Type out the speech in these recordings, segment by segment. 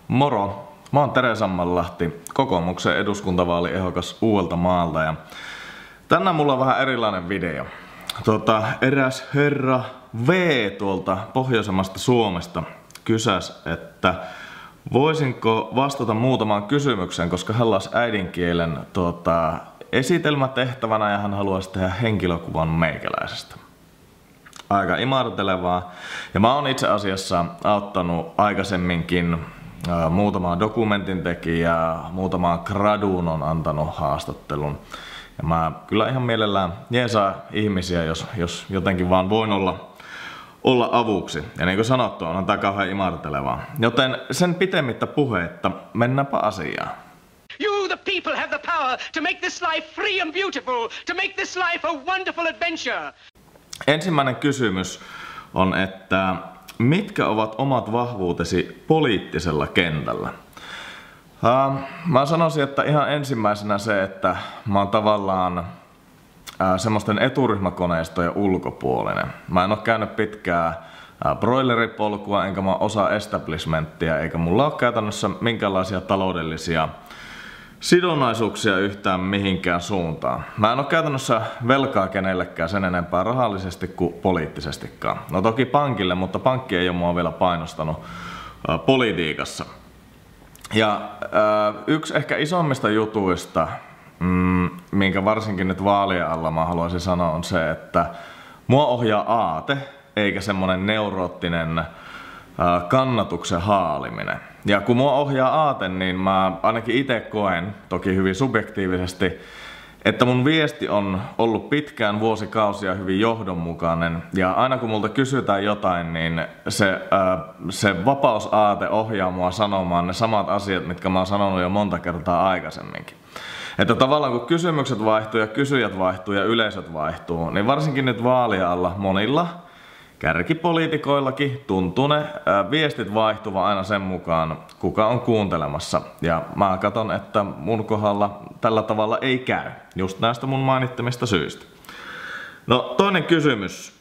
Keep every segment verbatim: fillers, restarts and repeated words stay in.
Moro! Mä oon Tere Sammanlahti, kokoomuksen eduskuntavaaliehdokas Uudeltamaalta ja tänään mulla on vähän erilainen video. Tota, eräs herra V tuolta pohjoisemmasta Suomesta kysäs, että voisinko vastata muutamaan kysymykseen, koska hän laisi äidinkielen tota, esitelmätehtävänä ja hän haluaisi tehdä henkilökuvan meikäläisestä. Aika imartelevaa. Ja mä oon itse asiassa auttanut aikaisemminkin ää, muutamaa dokumentin tekijää, muutamaa graduun on antanut haastattelun. Ja mä kyllä ihan mielellään jeesaa ihmisiä, jos, jos jotenkin vaan voin olla, olla avuksi. Ja niin kuin sanottu, on tää kauhean imartelevaa. Joten sen pitemmittä puheitta, mennäänpä asiaan. You, the people, have the power to make this life free and beautiful, to make this life a wonderful adventure. Ensimmäinen kysymys on, että mitkä ovat omat vahvuutesi poliittisella kentällä? Uh, mä sanoisin, että ihan ensimmäisenä se, että mä oon tavallaan uh, semmoisten eturyhmäkoneistojen ulkopuolinen. Mä en oo käynyt pitkää uh, broileripolkua, enkä mä osaa establishmenttia, eikä mulla ole käytännössä minkäänlaisia taloudellisia sidonnaisuuksia yhtään mihinkään suuntaan. Mä en oo käytännössä velkaa kenellekään sen enempää rahallisesti kuin poliittisestikaan. No toki pankille, mutta pankki ei ole mua vielä painostanut uh, politiikassa. Ja uh, yksi ehkä isommista jutuista, mm, minkä varsinkin nyt vaalien alla mä haluaisin sanoa, on se, että mua ohjaa aate, eikä semmonen neuroottinen uh, kannatuksen haaliminen. Ja kun mua ohjaa aate, niin mä ainakin itse koen, toki hyvin subjektiivisesti, että mun viesti on ollut pitkään vuosikausia hyvin johdonmukainen. Ja aina kun multa kysytään jotain, niin se, äh, se vapausaate ohjaa mua sanomaan ne samat asiat, mitkä mä oon sanonut jo monta kertaa aikaisemminkin. Että tavallaan kun kysymykset vaihtuu ja kysyjät vaihtuu ja yleisöt vaihtuu, niin varsinkin nyt vaalien alla monilla kärkipoliitikoillakin tuntuu ne ää, viestit vaihtuva aina sen mukaan, kuka on kuuntelemassa. Ja mä katson, että mun kohdalla tällä tavalla ei käy, just näistä mun mainittamista syistä. No toinen kysymys.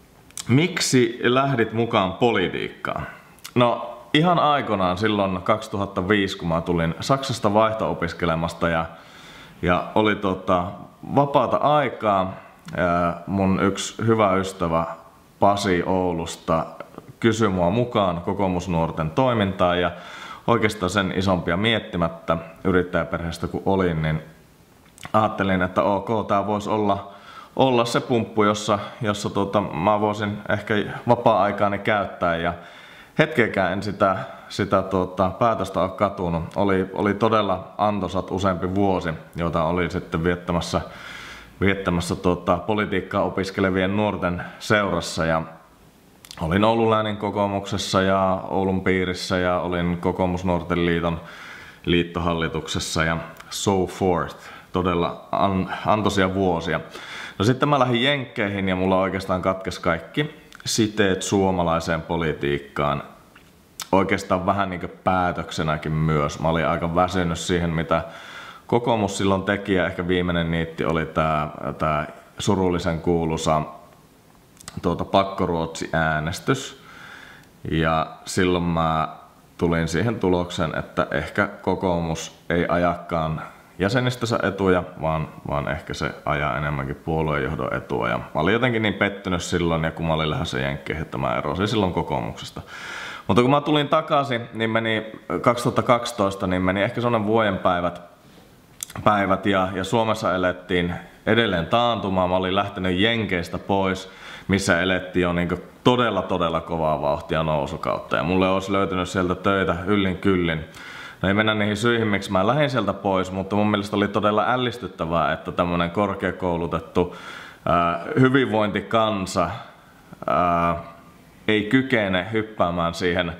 Miksi lähdit mukaan politiikkaan? No ihan aikoinaan silloin kaksituhattaviisi, kun mä tulin Saksasta vaihto-opiskelemasta ja, ja oli tota, vapaata aikaa, ää, mun yksi hyvä ystävä Pasi Oulusta kysyi mua mukaan kokoomusnuorten toimintaan ja oikeastaan sen isompia miettimättä yrittäjäperheestä kun olin, niin ajattelin, että ok, tää voisi olla, olla se pumppu, jossa, jossa tota, mä voisin ehkä vapaa-aikaani käyttää ja hetkeäkään en sitä, sitä tota, päätöstä ole katunut. Oli, oli todella antoisat useampi vuosi, jota oli sitten viettämässä viettämässä tuota, politiikkaa opiskelevien nuorten seurassa ja olin Oulun läänin kokoomuksessa ja Oulun piirissä ja olin Kokoomusnuorten liiton liittohallituksessa ja so forth. Todella an, antoisia vuosia. No sitten mä lähdin Jenkkeihin ja mulla oikeastaan katkesi kaikki siteet suomalaiseen politiikkaan. Oikeastaan vähän niin kuin päätöksenäkin myös. Mä olin aika väsynyt siihen, mitä kokoomus silloin teki ja ehkä viimeinen niitti oli tää, tää surullisen kuuluisa tuota, pakkoruotsi-äänestys. Ja silloin mä tulin siihen tulokseen, että ehkä kokoomus ei ajakaan jäsenistönsä etuja, vaan, vaan ehkä se ajaa enemmänkin puoluejohdon etua. Ja mä olin jotenkin niin pettynyt silloin, ja kun mä olin lähdössä Jenkkeihin, että mä erosin silloin kokoomuksesta. Mutta kun mä tulin takaisin, niin meni kaksituhattakaksitoista, niin meni ehkä sellainen vuoden päivät. päivät ja, ja Suomessa elettiin edelleen taantumaan. Mä olin lähtenyt Jenkeistä pois, missä elettiin jo niin todella todella kovaa vauhtia nousukautta. Ja mulle olisi löytynyt sieltä töitä yllin kyllin. No ei mennä niihin syihin, miksi mä lähdin sieltä pois, mutta mun mielestä oli todella ällistyttävää, että tämmönen korkeakoulutettu ää, hyvinvointikansa ää, ei kykene hyppäämään siihen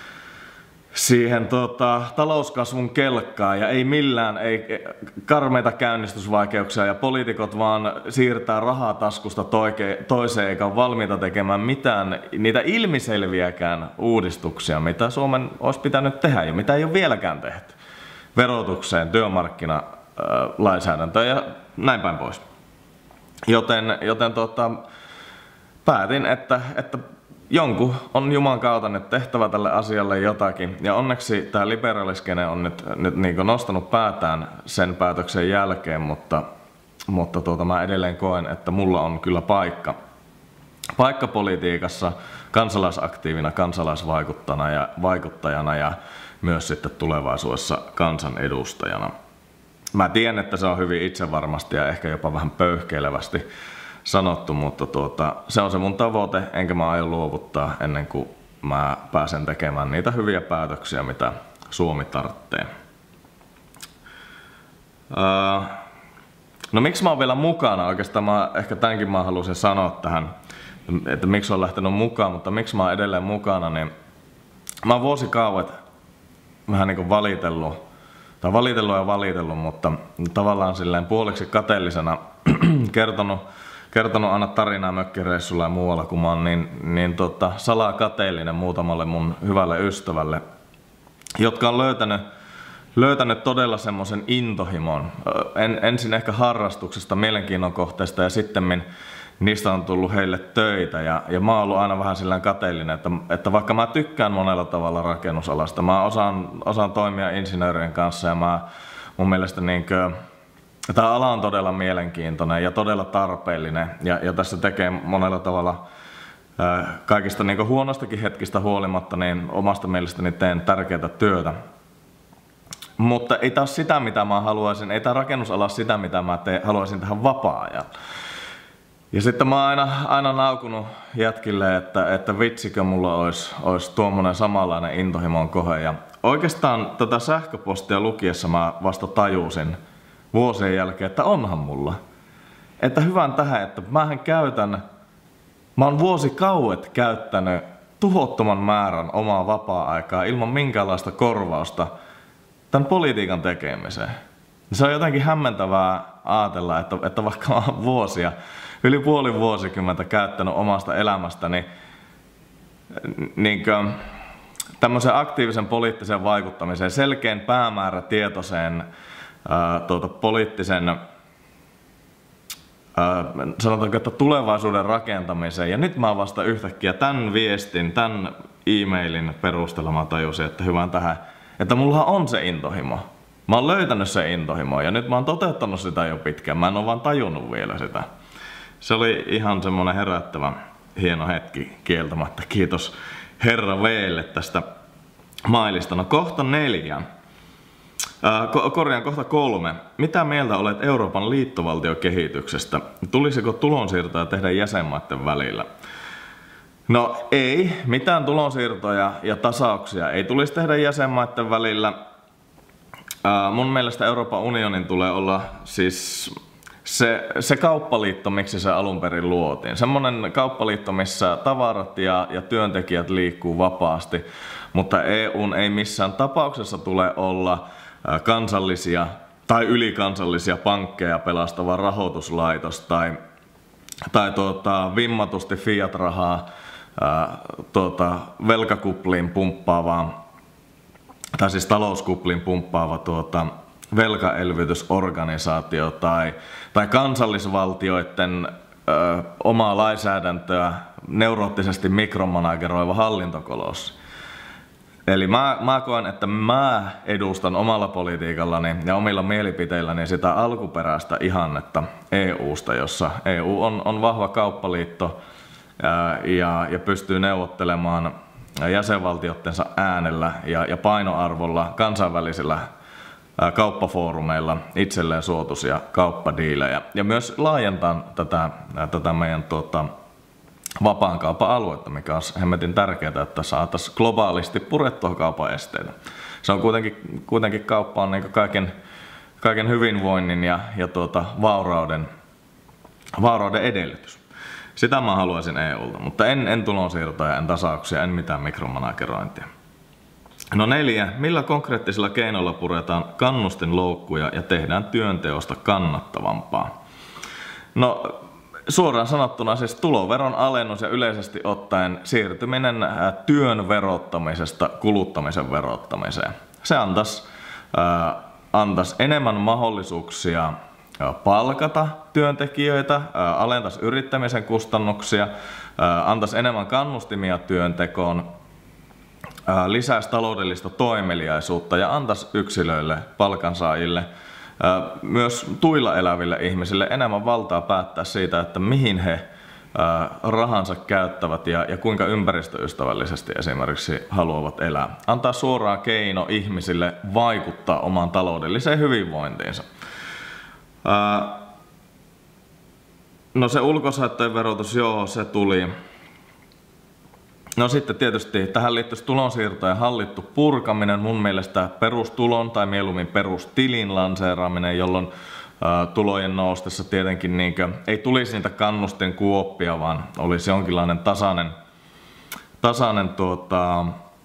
siihen tota, talouskasvun kelkkaan ja ei millään, ei karmeita käynnistysvaikeuksia ja poliitikot vaan siirtää rahaa taskusta toike, toiseen eikä ole valmiita tekemään mitään niitä ilmiselviäkään uudistuksia, mitä Suomen olisi pitänyt tehdä ja mitä ei ole vieläkään tehty verotukseen, työmarkkinalainsäädäntöön ja näin päin pois. Joten, joten tota, päätin, että, että jonkun on Juman kautta nyt tehtävä tälle asialle jotakin. Ja onneksi tämä liberaaliskene on nyt, nyt niin kuin nostanut päätään sen päätöksen jälkeen, mutta, mutta tuota, mä edelleen koen, että mulla on kyllä paikka. Paikka politiikassa kansalaisaktiivina, kansalaisvaikuttajana ja, vaikuttajana ja myös sitten tulevaisuudessa kansanedustajana. Mä tiedän, että se on hyvin itsevarmasti ja ehkä jopa vähän pöyhkeilevästi sanottu, mutta tuota, se on se mun tavoite, enkä mä aio luovuttaa ennen kuin mä pääsen tekemään niitä hyviä päätöksiä, mitä Suomi tarvitsee. Öö, no miksi mä oon vielä mukana? Oikeastaan mä, ehkä tämänkin mä halusin sanoa tähän, että miksi on lähtenyt mukaan, mutta miksi mä oon edelleen mukana, niin mä oon vuosikauet vähän niin kuin valitellut, tai valitellut ja valitellut, mutta tavallaan silleen puoliksi kateellisena kertonut, kertonut aina tarinaa mökkireissulla ja muualla, kun mä oon niin, niin tota, salaa kateellinen muutamalle mun hyvälle ystävälle, jotka on löytänyt, löytänyt todella semmoisen intohimon. En, ensin ehkä harrastuksesta, mielenkiinnon kohteesta ja sittemmin niistä on tullut heille töitä ja, ja mä oon ollut aina vähän sillään kateellinen, että, että vaikka mä tykkään monella tavalla rakennusalasta, mä osaan, osaan toimia insinöörien kanssa ja mä, mun mielestä niinkö, tämä ala on todella mielenkiintoinen ja todella tarpeellinen ja, ja tässä tekee monella tavalla ää, kaikista niinkö huonostakin hetkistä huolimatta, niin omasta mielestäni teen tärkeää työtä. Mutta ei taas sitä, mitä mä haluaisin, ei tää rakennusala sitä, mitä mä te, haluaisin tehdä vapaa-ajan. Ja sitten mä oon aina, aina naukunut jätkille, että, että vitsikö mulla olisi, olisi tuommoinen samanlainen intohimon kohe. Ja oikeastaan tätä sähköpostia lukiessa mä vasta tajusin vuosien jälkeen, että onhan mulla. Että hyvän tähän, että mähän käytän, mä oon vuosikauet käyttänyt tuhottoman määrän omaa vapaa-aikaa ilman minkäänlaista korvausta tämän politiikan tekemiseen. Se on jotenkin hämmentävää ajatella, että, että vaikka mä oon vuosia, yli puoli vuosikymmentä käyttänyt omasta elämästäni niin tämmöisen aktiivisen poliittisen vaikuttamiseen, selkeän päämäärätietoiseen ää, tuota, poliittisen ää, sanotaanko, että tulevaisuuden rakentamiseen. Ja nyt mä vasta yhtäkkiä tämän viestin, tämän e-mailin perusteella mä tajusin, että hyvän tähän, että mulla on se intohimo. Mä oon löytänyt se intohimo ja nyt mä oon toteuttanut sitä jo pitkään. Mä en oo vaan tajunnut vielä sitä. Se oli ihan semmonen herättävä hieno hetki kieltämättä. Kiitos Herra V:lle tästä mailista. No kohta neljä. Äh, ko- korjaan kohta kolme. Mitä mieltä olet Euroopan liittovaltiokehityksestä? Tulisiko tulonsiirtoja tehdä jäsenmaiden välillä? No ei, mitään tulonsiirtoja ja tasauksia ei tulisi tehdä jäsenmaiden välillä. Äh, mun mielestä Euroopan unionin tulee olla siis se, se kauppaliitto, miksi se alun perin luotiin. Semmoinen kauppaliitto, missä tavarat ja, ja työntekijät liikkuu vapaasti, mutta E U:n ei missään tapauksessa tule olla äh, kansallisia tai ylikansallisia pankkeja pelastava rahoituslaitos tai, tai tuota, vimmatusti fiat-rahaa äh, tuota, velkakupliin pumppaavaa tai siis talouskuplin pumppaava tuota, velkaelvytysorganisaatio tai, tai kansallisvaltioiden ö, omaa lainsäädäntöä neuroottisesti mikromanageroiva hallintokolossi. Eli mä, mä koen, että mä edustan omalla politiikallani ja omilla mielipiteilläni sitä alkuperäistä ihannetta E U:sta, jossa E U on, on vahva kauppaliitto ää, ja, ja pystyy neuvottelemaan jäsenvaltioittensa äänellä ja, ja painoarvolla kansainvälisillä ää, kauppafoorumeilla itselleen suotuisia kauppadiilejä ja myös laajentaa tätä, ää, tätä meidän tuota, vapaan kaupan aluetta, mikä on hemmetin tärkeää, että saataisiin globaalisti purettua kaupan esteitä. Se on kuitenkin, kuitenkin kauppa on niin kaiken, kaiken hyvinvoinnin ja, ja tuota, vaurauden, vaurauden edellytys. Sitä mä haluaisin E U:lta, mutta en, en tulonsiirtoja, en tasauksia, en mitään mikromanagerointia. No neljä. Millä konkreettisilla keinoilla puretaan kannustinloukkuja ja tehdään työnteosta kannattavampaa? No suoraan sanottuna siis tuloveron alennus ja yleisesti ottaen siirtyminen työn verottamisesta kuluttamisen verottamiseen. Se antaisi, äh, antaisi enemmän mahdollisuuksia palkata työntekijöitä, alentaisi yrittämisen kustannuksia, antaisi enemmän kannustimia työntekoon, lisäisi taloudellista toimeliaisuutta ja antaisi yksilöille, palkansaajille, myös tuilla eläville ihmisille enemmän valtaa päättää siitä, että mihin he rahansa käyttävät ja, ja kuinka ympäristöystävällisesti esimerkiksi haluavat elää. Antaa suoraan keino ihmisille vaikuttaa omaan taloudelliseen hyvinvointiinsa. No se ulkoishaittojen verotus, joo, se tuli. No sitten tietysti tähän liittyisi tulonsiirtojen hallittu purkaminen, mun mielestä perustulon tai mieluummin perustilin lanseeraaminen, jolloin ä, tulojen noustessa tietenkin niinkö, ei tulisi niitä kannustin kuoppia, vaan olisi jonkinlainen tasainen, tasainen tuota,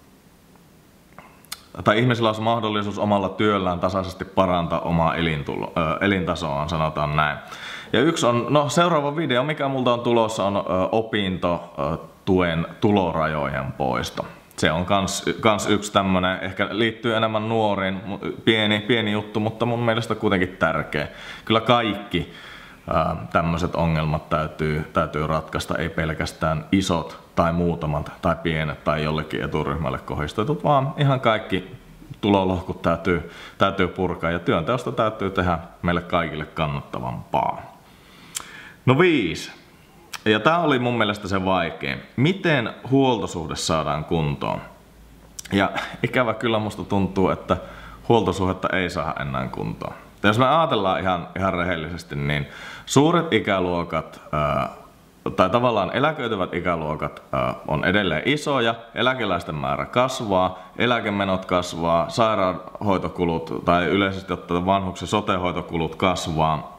tai ihmisillä olisi mahdollisuus omalla työllään tasaisesti parantaa omaa elintulo, ä, elintasoaan, sanotaan näin. Ja yksi on, no seuraava video, mikä multa on tulossa, on ä, opinto ä, tuen tulorajojen poisto. Se on kans, kans yksi tämmönen, ehkä liittyy enemmän nuoriin, pieni, pieni juttu, mutta mun mielestä kuitenkin tärkeä. Kyllä kaikki ää, tämmöiset ongelmat täytyy, täytyy ratkaista, ei pelkästään isot tai muutamat tai pienet tai jollekin eturyhmälle kohdistetut, vaan ihan kaikki tulolohkut täytyy, täytyy purkaa ja työnteosta täytyy tehdä meille kaikille kannattavampaa. No viisi. Ja tää oli mun mielestä se vaikein. Miten huoltosuhde saadaan kuntoon? Ja ikävä kyllä musta tuntuu, että huoltosuhdetta ei saa enää kuntoon. Ja jos me ajatellaan ihan, ihan rehellisesti, niin suuret ikäluokat, ää, tai tavallaan eläköityvät ikäluokat ää, on edelleen isoja, eläkeläisten määrä kasvaa, eläkemenot kasvaa, sairaanhoitokulut tai yleisesti ottaen vanhuksen sotehoitokulut kasvaa.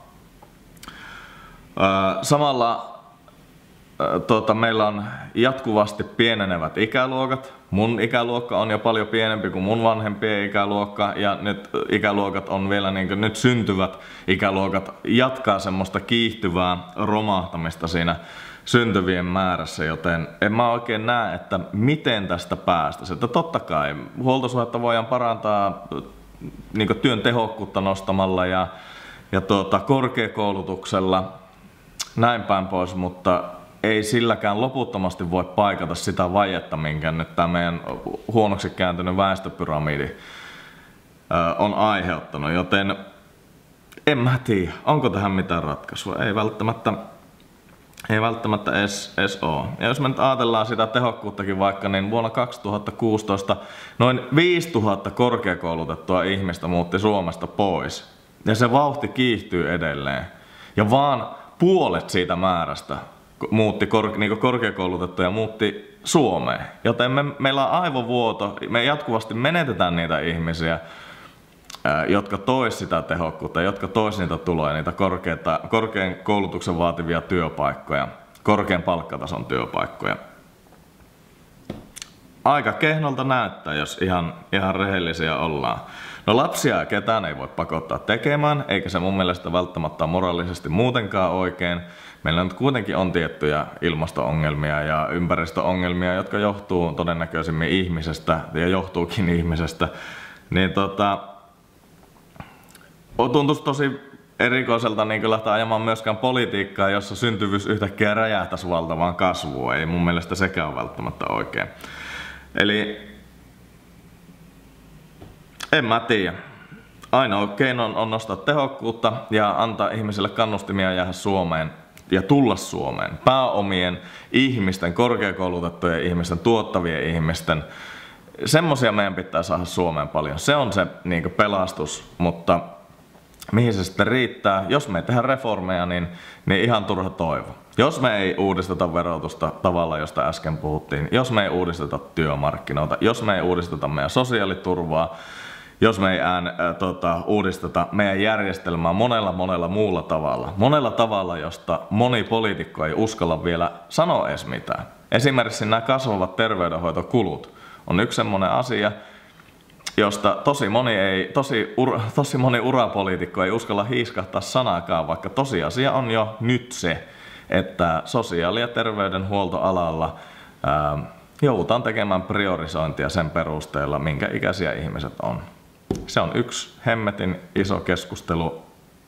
Ää, samalla Tuota, meillä on jatkuvasti pienenevät ikäluokat. Mun ikäluokka on jo paljon pienempi kuin mun vanhempien ikäluokka ja nyt ikäluokat on vielä niin kuin nyt syntyvät ikäluokat jatkaa semmoista kiihtyvää romahtamista siinä syntyvien määrässä, joten en mä oikein näe, että miten tästä päästäisiin. Että totta kai huoltosuhdetta voidaan parantaa niin kuin työn tehokkuutta nostamalla ja, ja tuota, korkeakoulutuksella näin päin pois, mutta ei silläkään loputtomasti voi paikata sitä vajetta, minkä nyt tämä meidän huonoksi kääntynyt väestöpyramidi on aiheuttanut, joten en mä tiedä, onko tähän mitään ratkaisua. Ei välttämättä, ei välttämättä edes, edes ole. Ja jos me nyt ajatellaan sitä tehokkuuttakin vaikka, niin vuonna kaksituhattakuusitoista noin viisituhatta korkeakoulutettua ihmistä muutti Suomesta pois. Ja se vauhti kiihtyy edelleen. Ja vaan puolet siitä määrästä muutti kor, niin korkeakoulutettuja muutti Suomeen. Joten me, meillä on aivovuoto, me jatkuvasti menetetään niitä ihmisiä, ää, jotka tois sitä tehokkuutta, jotka tois niitä tuloja, niitä korkeita, korkean koulutuksen vaativia työpaikkoja, korkean palkkatason työpaikkoja. Aika kehnolta näyttää, jos ihan, ihan rehellisiä ollaan. No lapsia ketään ei voi pakottaa tekemään, eikä se mun mielestä välttämättä ole moraalisesti muutenkaan oikein. Meillä nyt kuitenkin on tiettyjä ilmasto-ongelmia ja ympäristöongelmia, jotka johtuu todennäköisimmin ihmisestä ja johtuukin ihmisestä. Niin tota, tuntuisi tosi erikoiselta niin lähteä ajamaan myöskään politiikkaa, jossa syntyvyys yhtäkkiä räjähtäisi valtavaan kasvuun. Ei mun mielestä sekään ole välttämättä oikein. Eli en mä tiedä. Ainoa keino on nostaa tehokkuutta ja antaa ihmisille kannustimia jäädä Suomeen ja tulla Suomeen. Pääomien ihmisten, korkeakoulutettujen ihmisten, tuottavien ihmisten. Semmosia meidän pitää saada Suomeen paljon. Se on se niin kuin pelastus, mutta mihin se sitten riittää? Jos me ei tehdä reformeja, niin, niin ihan turha toivo. Jos me ei uudisteta verotusta tavalla, josta äsken puhuttiin, jos me ei uudisteta työmarkkinoita, jos me ei uudisteta meidän sosiaaliturvaa, jos me ei ään, ä, tota, uudisteta meidän järjestelmää monella monella muulla tavalla. Monella tavalla, josta moni poliitikko ei uskalla vielä sanoa edes mitään. Esimerkiksi nämä kasvavat terveydenhoitokulut on yksi semmoinen asia, josta tosi moni, ei, tosi, ura, tosi moni urapoliitikko ei uskalla hiiskahtaa sanaakaan, vaikka tosiasia on jo nyt se, että sosiaali- ja terveydenhuoltoalalla ää, joudutaan tekemään priorisointia sen perusteella, minkä ikäisiä ihmiset on. Se on yksi hemmetin iso keskustelu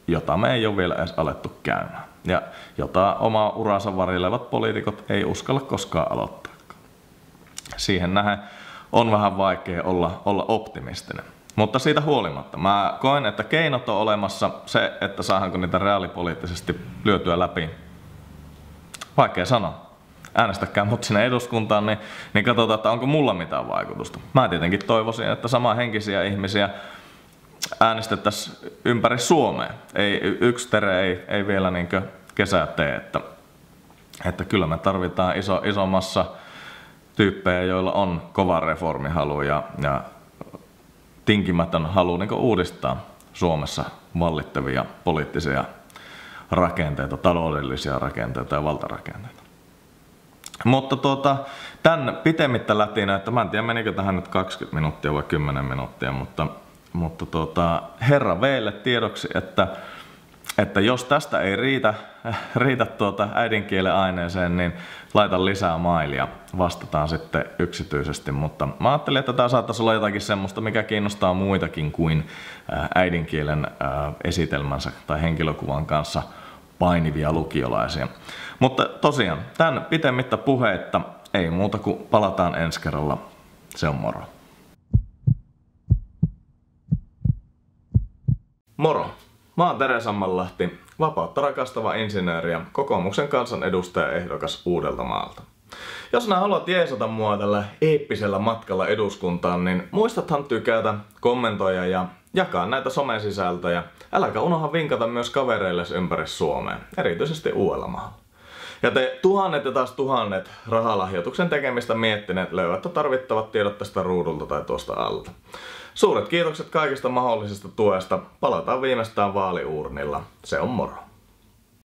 jota me ei ole vielä edes alettu käymään. Ja jota omaa uransa varilevat poliitikot ei uskalla koskaan aloittaa. Siihen nähden on vähän vaikea olla, olla optimistinen. Mutta siitä huolimatta mä koen, että keinot on olemassa. Se, että saadaanko niitä reaalipoliittisesti lyötyä läpi, vaikea sanoa. Äänestäkää mut sinne eduskuntaan, niin, niin katsotaan, että onko mulla mitään vaikutusta. Mä tietenkin toivoisin, että samanhenkisiä ihmisiä äänestettäisiin ympäri Suomea. Ei, yksi tere ei, ei vielä niinkö kesää tee, että, että kyllä me tarvitaan iso, iso massa tyyppejä, joilla on kova reformihalu ja, ja tinkimätön halu niin kuin uudistaa Suomessa vallittavia poliittisia rakenteita, taloudellisia rakenteita ja valtarakenteita. Mutta tuota, tämän pitemmittä lätinä, että mä en tiedä menikö tähän nyt kaksikymmentä minuuttia vai kymmenen minuuttia, mutta, mutta tuota, herra V:lle tiedoksi, että, että jos tästä ei riitä, riitä tuota äidinkielen aineeseen, niin laitan lisää mailia, vastataan sitten yksityisesti, mutta mä ajattelin, että tämä saattaisi olla jotakin semmoista, mikä kiinnostaa muitakin kuin äidinkielen esitelmänsä tai henkilökuvan kanssa painivia lukiolaisia. Mutta tosiaan, tämän pitemmittä puheitta ei muuta kuin palataan ensi kerralla. Se on moro. Moro! Mä oon Tere Sammanlahti, vapautta rakastava insinööri ja kokoomuksen kansanedustajaehdokas Uudeltamaalta. Jos nää haluat jeesata mua tällä eeppisellä matkalla eduskuntaan, niin muistathan tykätä, kommentoida ja jakaa näitä somesisältöjä. Äläkä unohda vinkata myös kavereilles ympäri Suomea, erityisesti Uudellamaalla. Ja te tuhannet ja taas tuhannet rahalahjoituksen tekemistä miettineet löydätte tarvittavat tiedot tästä ruudulta tai tuosta alta. Suuret kiitokset kaikista mahdollisesta tuesta. Palataan viimeistään vaaliuurnilla. Se on moro.